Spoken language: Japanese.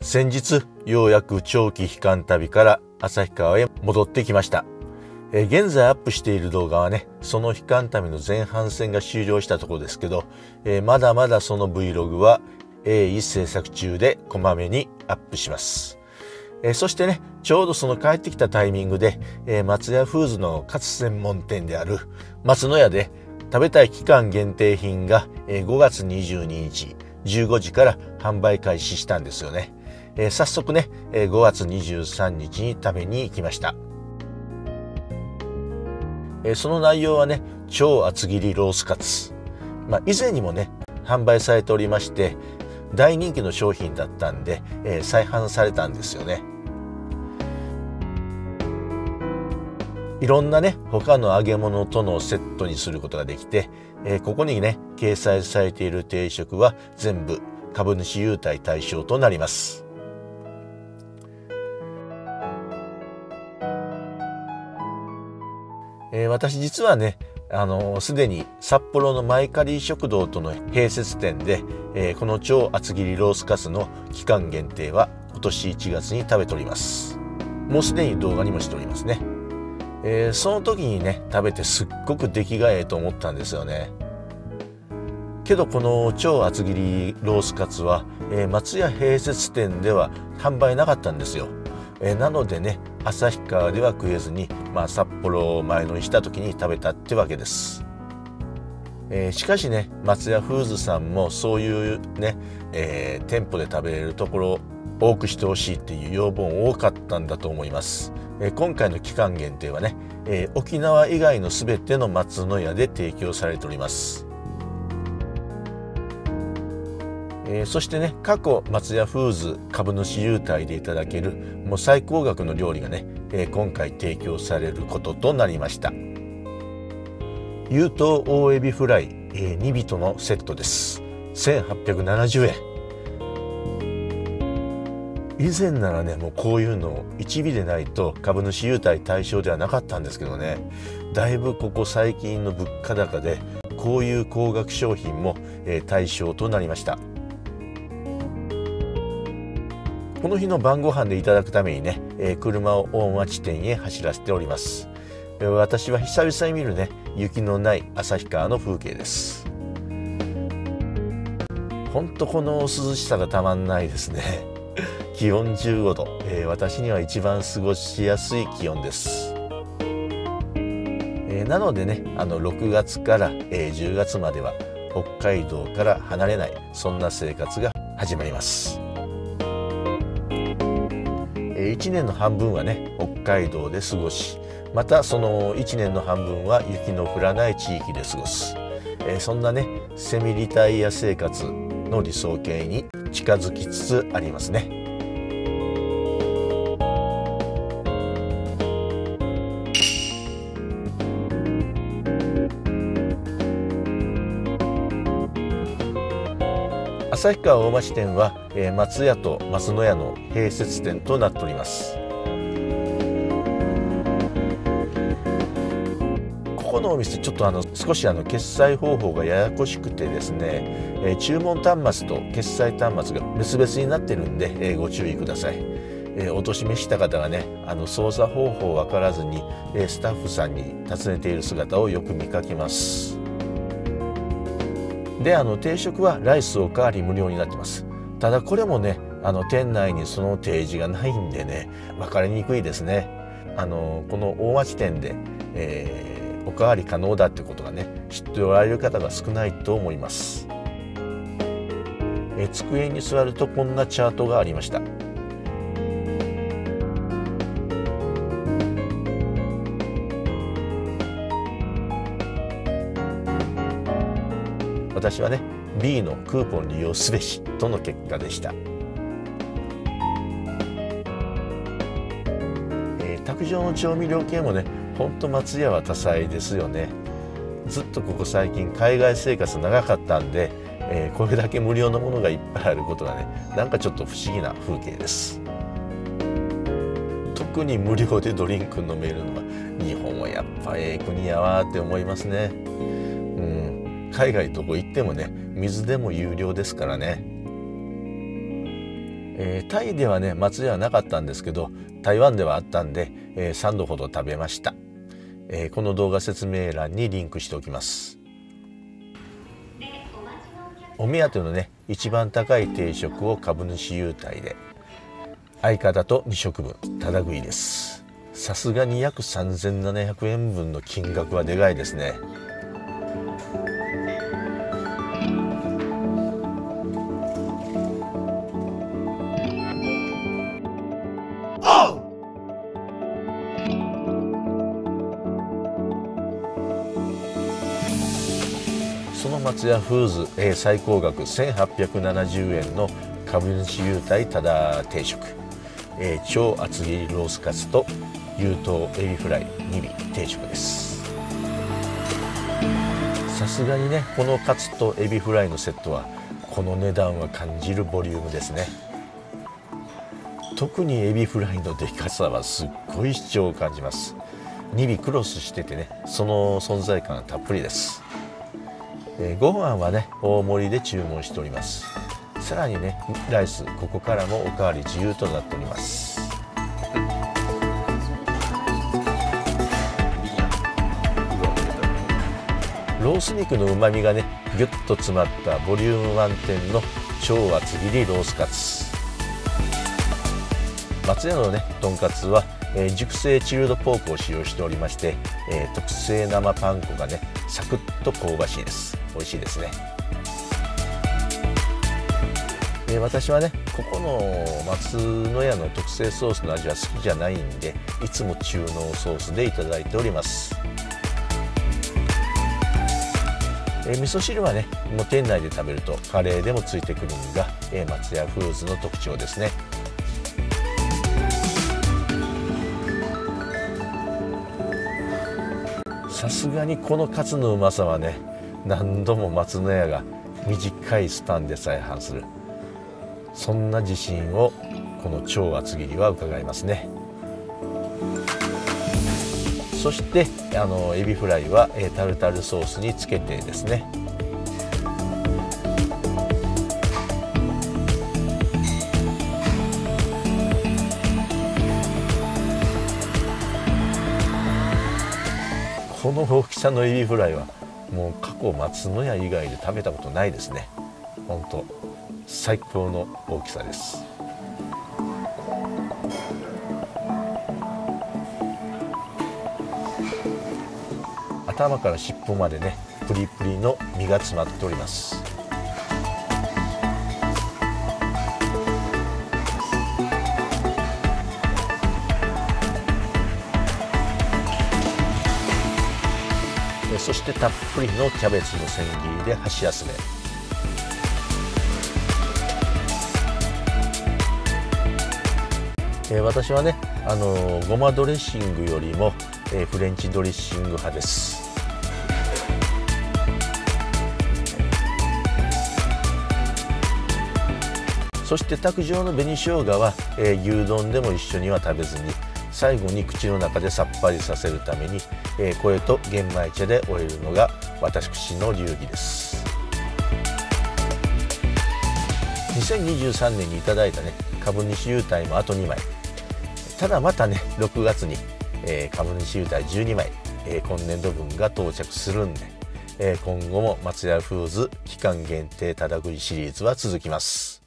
先日ようやく長期避寒旅から旭川へ戻ってきました。現在アップしている動画はね、その避寒旅の前半戦が終了したところですけど、まだまだその Vlog は鋭意制作中でこまめにアップします。そしてね、ちょうどその帰ってきたタイミングで、松屋フーズのカツ専門店である松の屋で食べたい期間限定品が5月22日15時から販売開始したんですよね。早速ね、5月23日に食べに行きました。その内容はね、超厚切りロースカツ。以前にもね、販売されておりまして、大人気の商品だったんで、再販されたんですよね。いろんなね、他の揚げ物とのセットにすることができて、ここにね、掲載されている定食は全部株主優待対象となります。私実はね、すでに札幌のマイカリー食堂との併設店で、この超厚切りロースカツの期間限定は今年1月に食べております。もうすでに動画にもしておりますね。その時にね、食べてすっごく出来がええと思ったんですよね。けどこの超厚切りロースカツは、松屋併設店では販売なかったんですよ。なのでね、旭川では食えずに、札幌を前乗りした時に食べたってわけです。しかしね、松屋フーズさんもそういうね、店舗で食べれるところを多くしてほしいっていう要望も多かったんだと思います。今回の期間限定はね、沖縄以外のすべての松の屋で提供されております。そしてね、過去松屋フーズ株主優待でいただけるもう最高額の料理がね、今回提供されることとなりました。有頭大エビフライ、2尾のセットです。1870円。以前ならね、もうこういうの1尾でないと株主優待対象ではなかったんですけどね、だいぶここ最近の物価高でこういう高額商品も対象となりました。この日の晩ご飯でいただくためにね、車を大町店へ走らせております。私は久々に見るね、雪のない旭川の風景です。ほんとこの涼しさがたまんないですね。気温15度、私には一番過ごしやすい気温です。なのでね、6月から10月までは北海道から離れない、そんな生活が始まります。1年の半分はね、北海道で過ごし、またその1年の半分は雪の降らない地域で過ごす、そんなね、セミリタイア生活の理想形に近づきつつありますね。旭川大町店は松屋と松の屋の併設店となっております。ここのお店ちょっと少し決済方法がややこしくてですね、注文端末と決済端末が別々になってるんで、ご注意ください。お年めした方がね、操作方法わからずにスタッフさんに尋ねている姿をよく見かけます。で、定食はライスおかわり無料になってます。ただこれもね、店内にその提示がないんでね、分かりにくいですね。この大町店で、おかわり可能だってことがね、知っておられる方が少ないと思います。机に座るとこんなチャートがありました。私はね、 B のクーポン利用すべしとの結果でした。卓上の調味料系もね、ほんと松屋は多彩ですよね。ずっとここ最近海外生活長かったんで、これだけ無料のものがいっぱいあることがね、なんかちょっと不思議な風景です。特に無料でドリンク飲めるのは日本はやっぱ国やわって思いますね。海外どこ行ってもね、水でも有料ですからね。 タイではね松屋はなかったんですけど、台湾ではあったんで、3度ほど食べました。この動画説明欄にリンクしておきます。お目当てのね一番高い定食を株主優待で、相方と2食分ただ食いです。さすがに約3700円分の金額はでかいですね。その松屋フーズ、最高額1870円の株主優待ただ定食、超厚切りロースカツと有頭エビフライ2尾定食です。さすがにねこのカツとエビフライのセットはこの値段は感じるボリュームですね。特にエビフライのでかさはすっごい主張を感じます。2尾クロスしててね、その存在感たっぷりです。ご飯はね大盛りで注文しております。さらにねライスここからもおかわり自由となっております。ロース肉のうまみがねぎゅっと詰まったボリューム満点の超厚切りロースカツ。松屋のねとんかつは、熟成チルドポークを使用しておりまして、特製生パン粉がねサクッと香ばしいです。美味しいですね。私はねここの松の屋の特製ソースの味は好きじゃないんで、いつも中濃ソースでいただいております。味噌汁はねもう店内で食べるとカレーでもついてくるのが、松屋フーズの特徴ですね。さすがにこのカツのうまさはね何度も松の屋が短いスパンで再販する、そんな自信をこの超厚切りは伺いますね。そしてエビフライはタルタルソースにつけてですね、この大きさのエビフライはもう過去松の屋以外で食べたことないですね。本当最高の大きさです。頭から尻尾までねプリプリの身が詰まっております。そしてたっぷりのキャベツの千切りで箸休め。私はねごまドレッシングよりも、フレンチドレッシング派です。そして卓上の紅生姜は、牛丼でも一緒には食べずに最後に口の中でさっぱりさせるために、これと玄米茶で終えるのが私の流儀です。2023年にいただいたね株主優待もあと2枚、ただまたね6月に、株主優待12枚、今年度分が到着するんで、今後も松屋フーズ期間限定ただ食いシリーズは続きます。